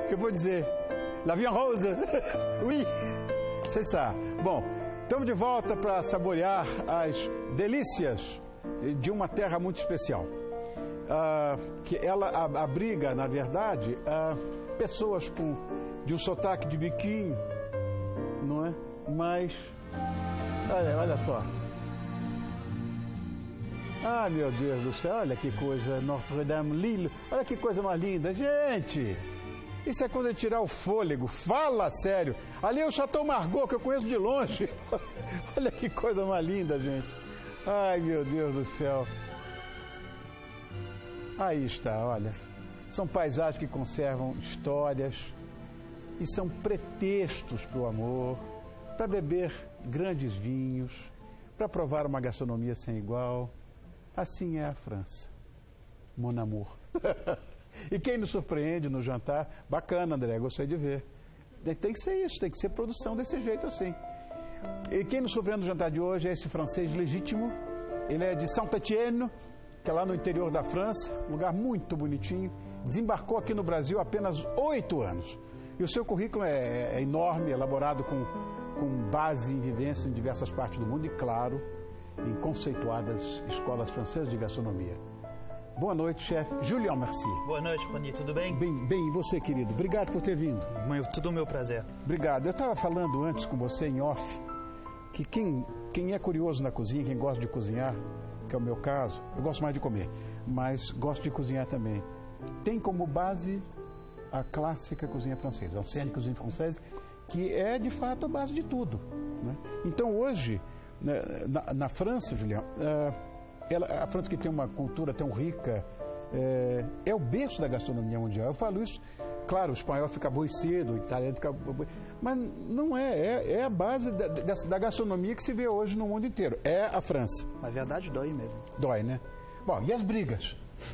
eu vou dizer. La viande rose. Oui, c'est ça. Bom, estamos de volta para saborear as delícias de uma terra muito especial. Que ela abriga, na verdade, pessoas de um sotaque de biquinho, não é? Mas, olha só. Ah, meu Deus do céu, olha que coisa, Notre-Dame-Lille, olha que coisa mais linda. Gente, isso é quando eu tirar o fôlego, fala sério. Ali é o Chateau Margaux, que eu conheço de longe. Olha que coisa mais linda, gente. Ai, meu Deus do céu. Aí está, olha. São paisagens que conservam histórias e são pretextos para o amor, para beber grandes vinhos, para provar uma gastronomia sem igual. Assim é a França, mon amour. E quem nos surpreende no jantar, bacana, André, gostei de ver. Tem que ser isso, tem que ser produção desse jeito assim. E quem nos surpreende no jantar de hoje é esse francês legítimo. Ele é de Saint-Étienne, que é lá no interior da França, um lugar muito bonitinho. Desembarcou aqui no Brasil há apenas 8 anos. E o seu currículo é enorme, elaborado com base em vivência em diversas partes do mundo e, claro, em conceituadas escolas francesas de gastronomia. Boa noite, chefe Julien Mercier. Boa noite, Pandi, tudo bem? Bem, e você, querido? Obrigado por ter vindo. Tudo meu prazer. Obrigado. Eu estava falando antes com você em off, que quem é curioso na cozinha, quem gosta de cozinhar, que é o meu caso, eu gosto mais de comer, mas gosto de cozinhar também, tem como base a clássica cozinha francesa, a ancienne cozinha francesa, que é, de fato, a base de tudo, né? Então, hoje, na França, Julião, a França, que tem uma cultura tão rica, é o berço da gastronomia mundial. Eu falo isso, claro, o espanhol fica aborrecido, o italiano fica aborrecido, mas não é a base da gastronomia que se vê hoje no mundo inteiro. É a França. Na verdade, dói mesmo. Dói, né? Bom, e as brigas?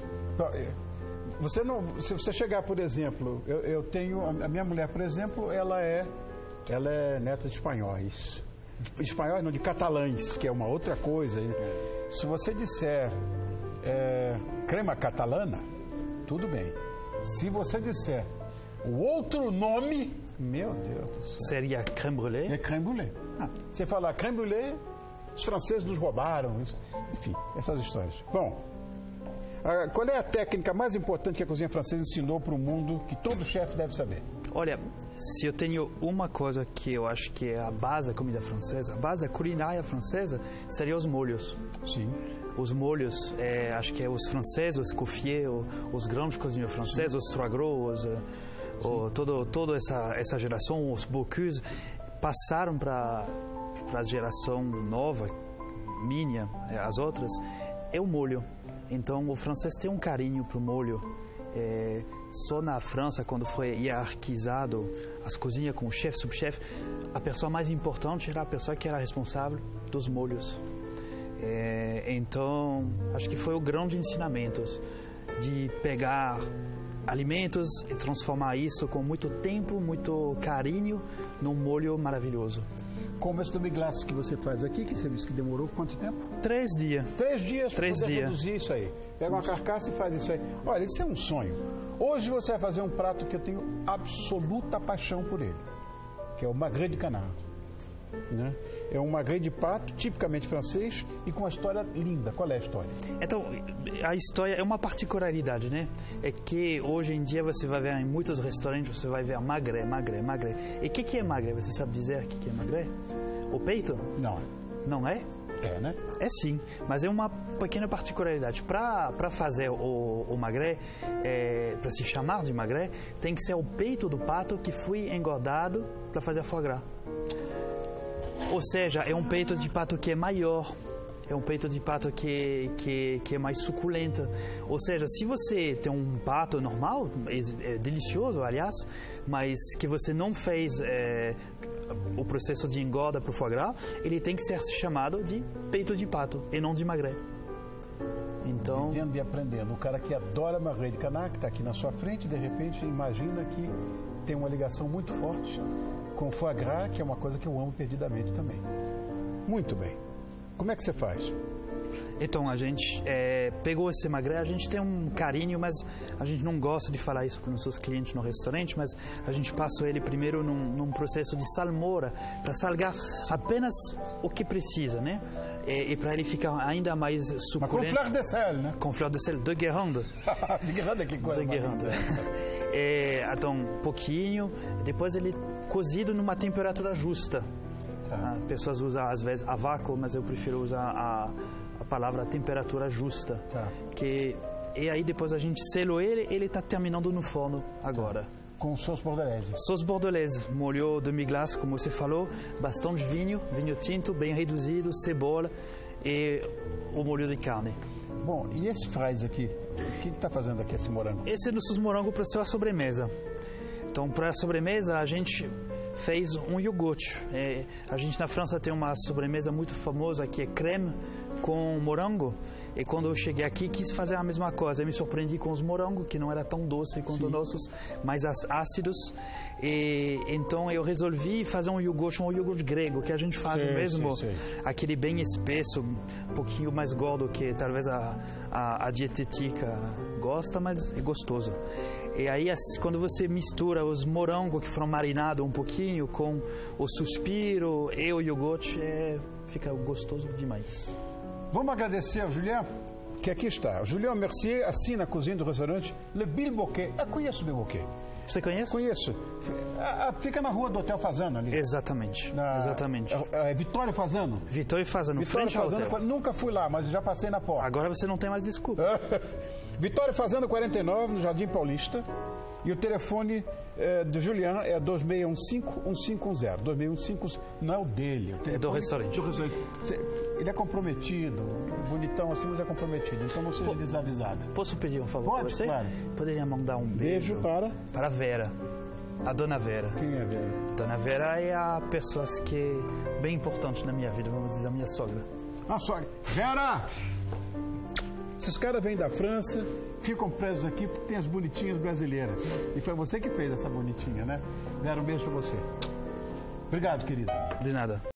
Se você chegar, por exemplo, eu tenho, a minha mulher, por exemplo, ela é neta de espanhóis. Espanhóis, não, de catalães, que é uma outra coisa. Se você disser crema catalana, tudo bem. Se você disser o outro nome, meu Deus do céu. Seria crème brûlée? É crème brûlée. Você falar crème brûlée, os franceses nos roubaram. Enfim, essas histórias. Bom, qual é a técnica mais importante que a cozinha francesa ensinou para o mundo, que todo chefe deve saber? Olha, se eu tenho uma coisa que eu acho que é a base da comida francesa, a base da culinária francesa, seria os molhos. Sim. Os molhos, acho que é os franceses, os Escoffier, os grandes cozinheiros franceses, os Trois Gros, toda essa geração, os Bocuse, passaram para a geração nova, minha, as outras, é o molho. Então, o francês tem um carinho para o molho. Só na França, quando foi hierarquizado as cozinhas com o chefe, subchefe, a pessoa mais importante era a pessoa que era responsável dos molhos. Então, acho que foi o grande ensinamento de pegar alimentos e transformar isso com muito tempo, muito carinho, num molho maravilhoso. Como esse demi-glace que você faz aqui, que você disse que demorou quanto tempo? 3 dias. 3 dias para poder produzir isso aí. Pega uma carcaça e faz isso aí. Olha, isso é um sonho. Hoje você vai fazer um prato que eu tenho absoluta paixão por ele, que é o magret de canard, né? É um magret de pato, tipicamente francês, e com uma história linda. Qual é a história? Então, a história é uma particularidade, né? É que hoje em dia você vai ver em muitos restaurantes, você vai ver magret. E o que é magret? Você sabe dizer o que é magret? O peito? Não. Não é? É, né? É sim, mas é uma pequena particularidade. Para fazer o magret, para se chamar de magret, tem que ser o peito do pato que foi engordado para fazer foie gras. Ou seja, é um peito de pato que é maior, é um peito de pato que é mais suculento. Ou seja, se você tem um pato normal, é delicioso, aliás, mas que você não fez o processo de engorda para o foie gras, ele tem que ser chamado de peito de pato e não de magret. Então, vivendo e aprendendo. O cara que adora magret de canard, que está aqui na sua frente, de repente imagina que tem uma ligação muito forte com foie gras, que é uma coisa que eu amo perdidamente também. Muito bem. Como é que você faz? Então, a gente pegou esse magré, a gente tem um carinho, mas a gente não gosta de falar isso com os nossos clientes no restaurante, mas a gente passa ele primeiro num processo de salmoura, para salgar apenas o que precisa, né? E para ele ficar ainda mais suculento. Mas com fleur de sel, né? Com fleur de sel, de Guérande. De Guérande, que coisa. De Guérande. Então, um pouquinho, depois ele cozido numa temperatura justa. Tá. Pessoas usam às vezes a vácuo, mas eu prefiro usar a palavra temperatura justa. Tá. E aí depois a gente selou ele está terminando no forno agora. Tá. Com sauce bordelaise. Sauce bordelaise, molho demi-glace, como você falou, bastante vinho tinto, bem reduzido, cebola e o molho de carne. Bom, e esse fries aqui? O que está fazendo aqui esse morango? Esse é nossos morangos para ser a sobremesa. Então, para a sobremesa, a gente fez um iogurte. A gente na França tem uma sobremesa muito famosa que é creme com morango. E quando eu cheguei aqui, quis fazer a mesma coisa. Eu me surpreendi com os morangos, que não era tão doce quanto os nossos, mais ácidos. E então eu resolvi fazer um iogurte grego, que a gente faz mesmo. Aquele bem espesso, um pouquinho mais gordo que talvez a dietética gosta, mas é gostoso. E aí, quando você mistura os morangos que foram marinados um pouquinho com o suspiro e o iogurte, fica gostoso demais. Vamos agradecer ao Julien, que aqui está. Julien Mercier assina a cozinha do restaurante Le Bilboquet. Eu conheço o Bilboquet. Você conhece? Conheço. Fica na rua do Hotel Fazano ali. Exatamente. Exatamente. Vitório Fazano? Vitório Fazano, frente ao hotel. Nunca fui lá, mas já passei na porta. Agora você não tem mais desculpa. Vitório Fazano 49, no Jardim Paulista. E o telefone do Julien é 2615-1510. 2615 não é o dele. É do restaurante. Ele é comprometido, bonitão assim, mas é comprometido. Então não seja desavisado. Posso pedir um favor para você? Claro. Poderia mandar um beijo para a Vera. A Dona Vera. Quem é a Vera? Dona Vera é a pessoa que é bem importante na minha vida, vamos dizer, a minha sogra. A sogra. Vera! Esses caras vêm da França, ficam presos aqui porque tem as bonitinhas brasileiras. E foi você que fez essa bonitinha, né? Vera, um beijo pra você. Obrigado, querida. De nada.